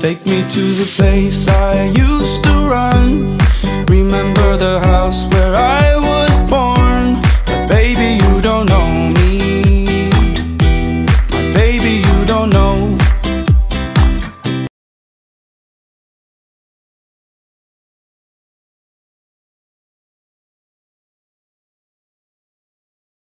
Take me to the place I used to run. Remember the house where I was born. But baby, you don't know me. My baby, you don't know